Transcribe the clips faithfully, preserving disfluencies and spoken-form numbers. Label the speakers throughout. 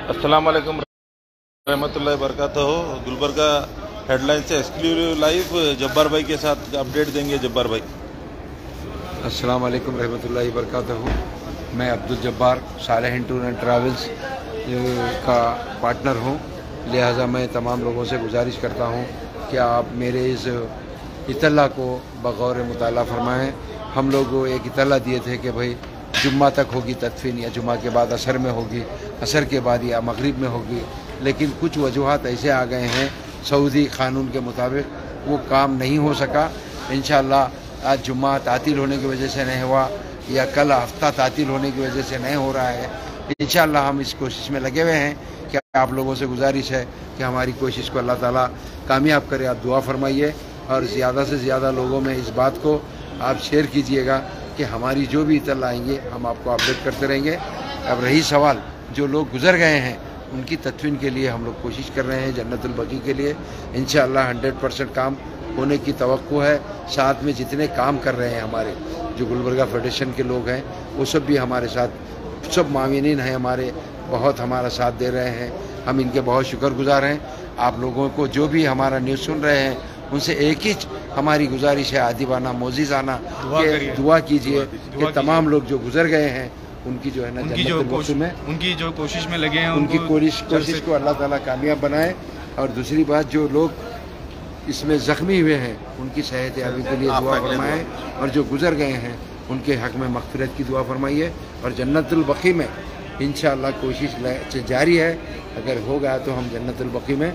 Speaker 1: अस्सलाम वालेकुम रहमतुल्लाहि बरकातहू। गुलबर्गा हेडलाइन से एक्सक्लूसिव लाइव जब्बार भाई के साथ अपडेट देंगे। जब्बार भाई,
Speaker 2: अस्सलाम वालेकुम रहमतुल्लाहि बरकातहू। मैं Abdul Jabbar Salehin tour and travels का पार्टनर हूँ, लिहाजा मैं तमाम लोगों से गुजारिश करता हूँ कि आप मेरे इस इतला को बगौर मुताला फरमाएँ। हम लोग एक इतला दिए थे कि भाई जुम्मा तक होगी तदफीन, या जुम्मा के बाद असर में होगी, असर के बाद या मगरिब में होगी, लेकिन कुछ वजूहात ऐसे आ गए हैं सऊदी कानून के मुताबिक वो काम नहीं हो सका। इंशाअल्लाह आज जुम्मा तातील होने की वजह से नहीं हुआ, या कल हफ्ता तातील होने की वजह से नहीं हो रहा है। इंशाअल्लाह हम इस कोशिश में लगे हुए हैं कि आप लोगों से गुजारिश है कि हमारी कोशिश को अल्लाह ताला कामयाब करे। आप दुआ फरमाइए और ज़्यादा से ज़्यादा लोगों में इस बात को आप शेयर कीजिएगा कि हमारी जो भी इतला आएंगे हम आपको अपडेट करते रहेंगे। अब रही सवाल जो लोग गुजर गए हैं उनकी तदफीन के लिए हम लोग कोशिश कर रहे हैं जन्नतुल बकी के लिए। इंशाअल्लाह हंड्रेड परसेंट काम होने की तवक्को है। साथ में जितने काम कर रहे हैं हमारे जो गुलबर्गा फेडरेशन के लोग हैं वो सब भी हमारे साथ, सब माविनीन हैं हमारे, बहुत हमारा साथ दे रहे हैं। हम इनके बहुत शुक्रगुजार हैं। आप लोगों को जो भी हमारा न्यूज़ सुन रहे हैं उनसे एक ही हमारी गुजारिश है, आदिबाना मोजीज़ाना कि दुआ कीजिए कि तमाम लोग जो गुजर गए हैं उनकी जो है ना
Speaker 3: उनकी जो कोशिश में उनकी जो कोशिश में लगे हैं
Speaker 2: उनकी कोशिश कोशिश को अल्लाह ताला कामयाब बनाए। और दूसरी बात, जो लोग इसमें ज़ख्मी हुए हैं उनकी सेहत याबी के लिए दुआ फरमाएँ, और जो गुजर गए हैं उनके हक़ में मग़फ़िरत की दुआ फरमाइए। और जन्नतुल बकी में इंशाअल्लाह कोशिश जारी है, अगर हो गया तो हम जन्नतुल बकी में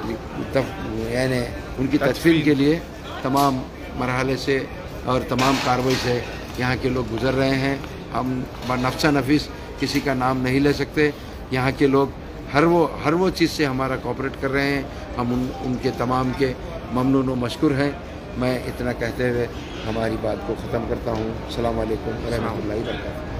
Speaker 2: यानी उनकी तदफीन के लिए तमाम मरहले से और तमाम कार्रवाई से यहाँ के लोग गुजर रहे हैं। हम नफ्सा नफीस किसी का नाम नहीं ले सकते। यहाँ के लोग हर वो हर वो चीज़ से हमारा कोऑपरेट कर रहे हैं। हम उन उनके तमाम के ममनून व मशकूर हैं। मैं इतना कहते हुए हमारी बात को ख़त्म करता हूँ। अस्सलाम वालेकुम व रहमतुल्लाहि व बरकातहू।